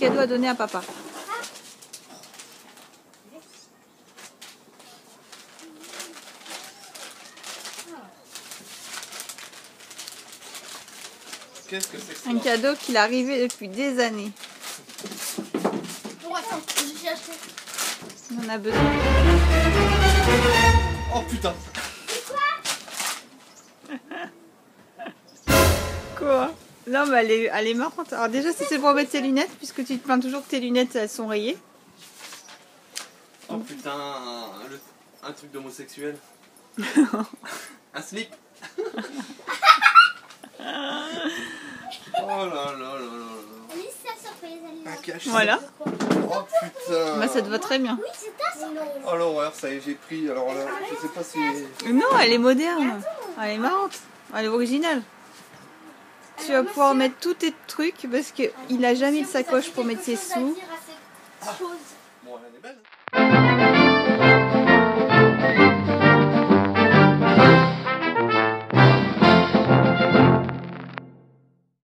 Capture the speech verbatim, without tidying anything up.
cadeau à donner à papa. Qu'est-ce que c'est que ça? Un cadeau qu'il arrivait depuis des années. Oh, attends, j'ai acheté. On en a besoin. Oh putain! Quoi? Non, mais elle est, elle est marrante. Alors déjà, si c'est pour mettre tes lunettes, puisque tu te plains toujours que tes lunettes, elles sont rayées. Oh putain, un, le- un truc d'homosexuel. Un slip. Oh là là là là là. Lise sa surprise, elle Un cache. Voilà. Oh putain. Bah, ça te va très bien. Oui, c'est ta surprise. Oh l'horreur, ça y est, j'ai pris. Alors là, je sais pas si. Non, elle est moderne. Elle est marrante. Elle est originale. Tu vas pouvoir mettre tous tes trucs parce qu'il a jamais de sacoche pour mettre ses sous. Bon, elle est belle.